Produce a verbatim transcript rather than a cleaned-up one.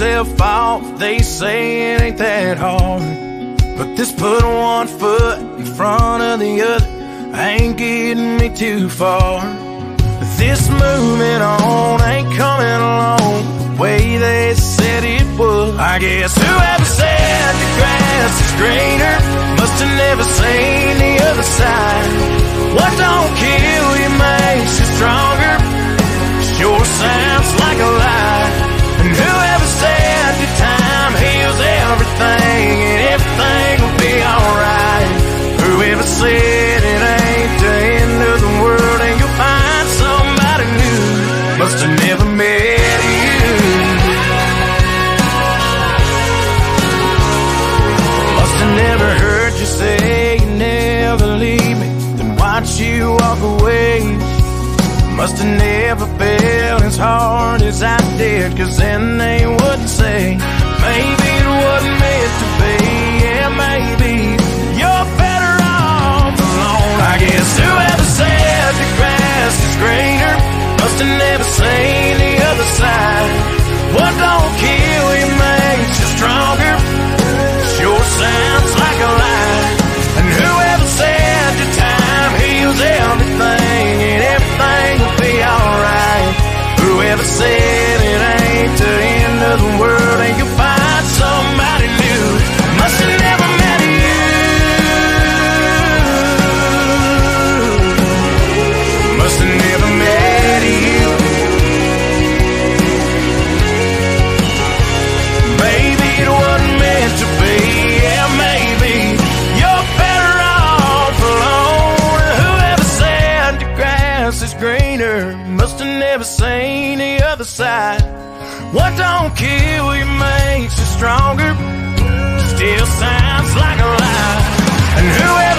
yourself off. They say it ain't that hard, but this put one foot in front of the other ain't getting me too far. This moving on ain't coming along the way they said it would. I guess whoever said the grass is greener must have never seen the other side. What don't kill you makes you stronger sure sounds like a lie. And whoever said the time heals everything and everything will be alright. Whoever said it ain't the end of the world and you'll find somebody new must have never met you. Must have never heard you say you never leave me, then watch you walk away. Must have never felt as hard as I did, cause then they wouldn't say maybe it wasn't meant to be. Yeah, maybe you're better off alone. I guess whoever said the grass is greener must have never seen the other side. What don't kill you makes you stronger sure sounds like a lie. And whoever said the time heals everything and everything will be alright. Whoever said it ain't the end of the world and you'll find somebody new must have never met you. Must have never met you. Maybe it wasn't meant to be. Yeah, maybe you're better off alone. Whoever said the grass is greener must have never seen the other side. What don't kill you makes you stronger still sounds like a lie. And whoever